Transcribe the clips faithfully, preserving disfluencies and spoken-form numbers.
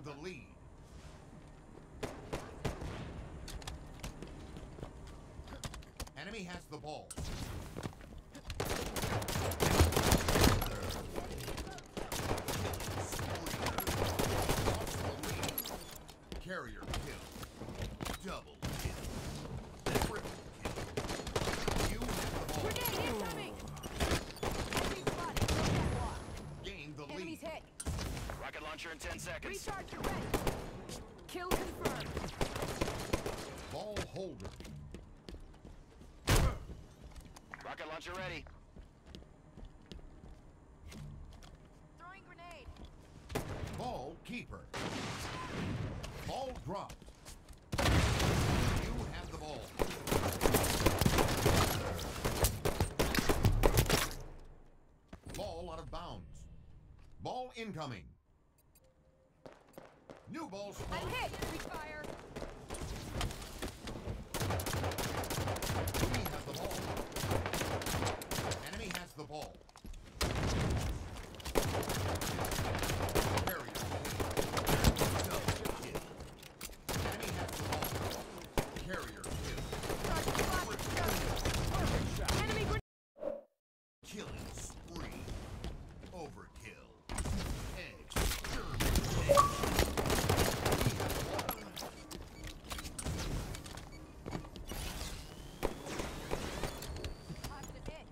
the lead. Enemy has the ball. Carrier kill. Double kill. Triple kill. You have the ball. Grenade incoming! Gain the Enemies lead. hit. Rocket launcher in ten seconds. Recharge your ready. Kill confirmed. Ball holder. Rocket launcher ready. Throwing grenade. Ball keeper. Ball dropped. You have the ball. Ball out of bounds. Ball incoming. New ball spawned. I'm hit. Refire. We have the ball. Enemy has the ball. Carrier kill. Double kill. Enemy has the ball. Carrier kill. Enemy grenade. Killing spree. Overkill. Exterminate. We have the ball. Positive hit.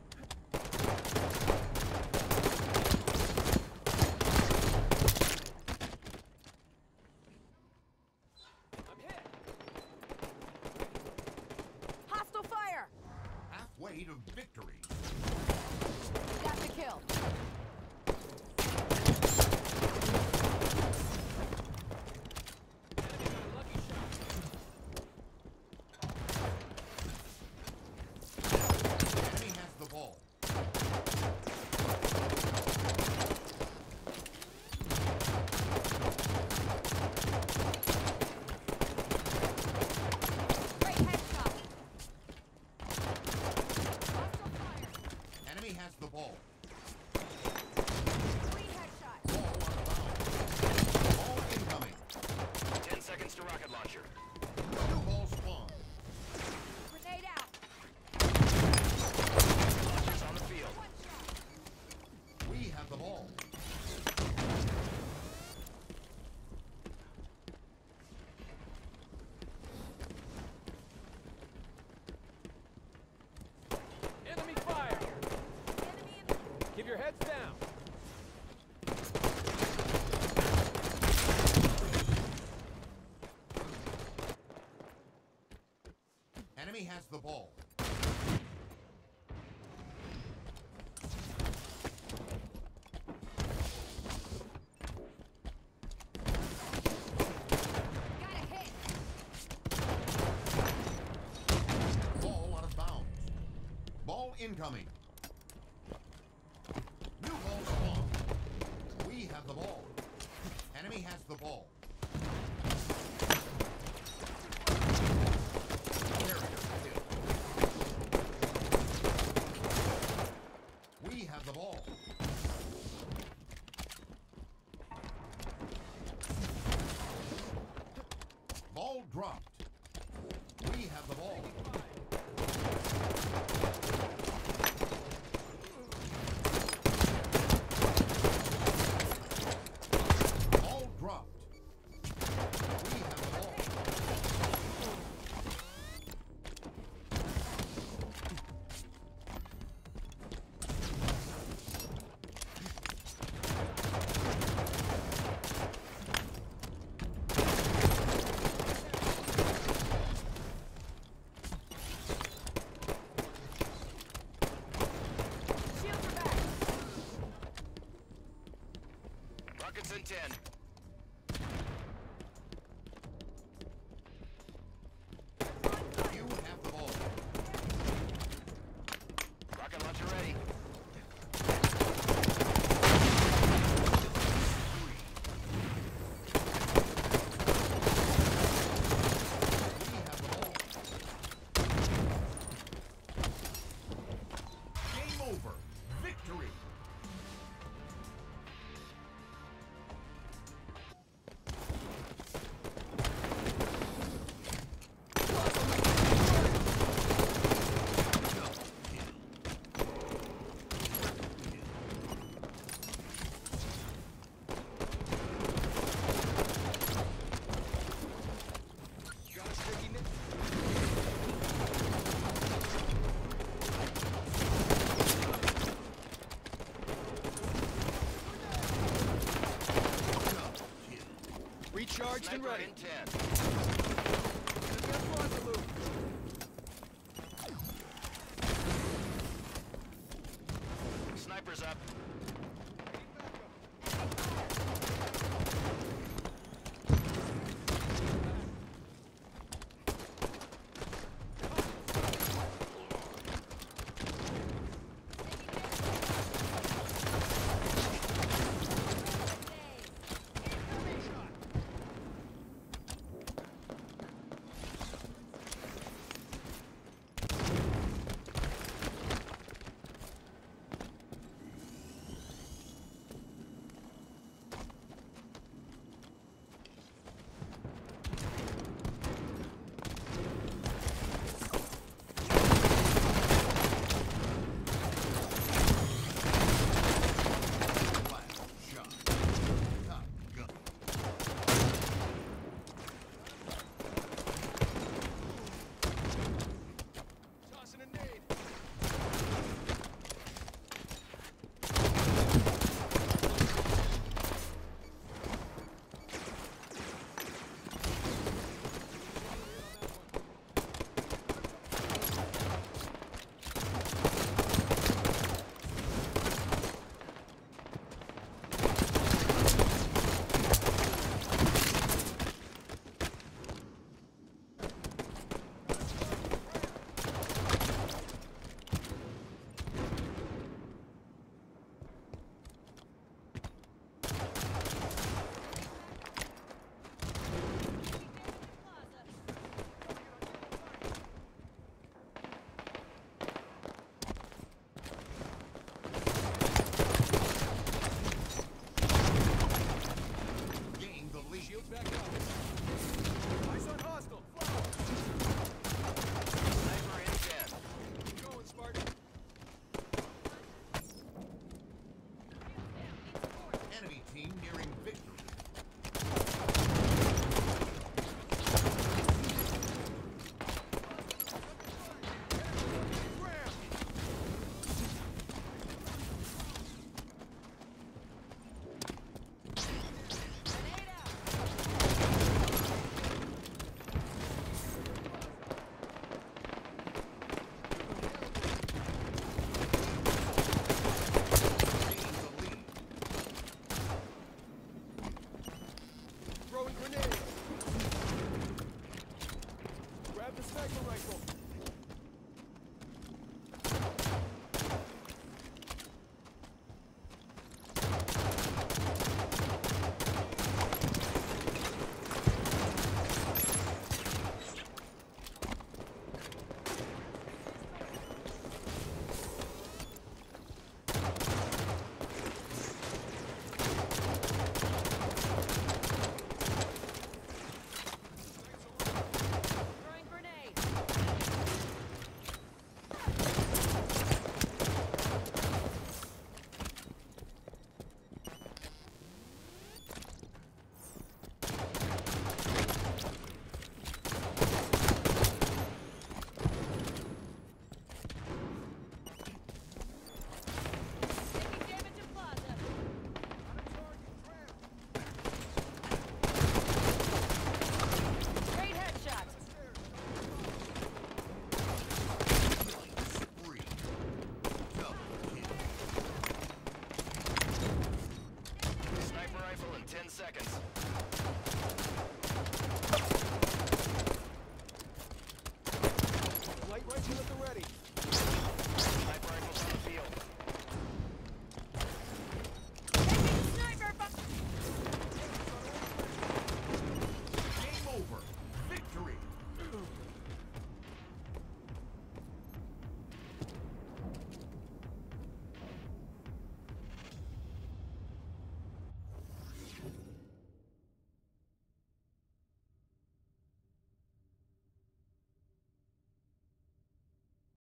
I'm hit. Hostile fire. Halfway to victory. Got the kill. Enemy got a lucky shot. Enemy has the ball. Great headshot. Hostile fire. Enemy has the ball. Three headshot. Ball out of bounds. Ball incoming. ten seconds to rocket launcher. New ball spawned. Grenade out. Launchers on the field. One shot. We have the ball. Enemy fire. Enemy in the... Keep your heads down. Enemy has the ball. Got a hit. Ball out of bounds. Ball incoming. New ball spawned. We have the ball. Enemy has the ball. Carrier kill. We have the ball. Ball dropped. We have the ball. Ball dropped. We have the ball. Shields are back. Rockets in ten. You have the ball. Rocket launcher ready. We have the ball. Game over. Victory. Charged and Sniper ready. in ten. Advanced launcher loop. Sniper's up.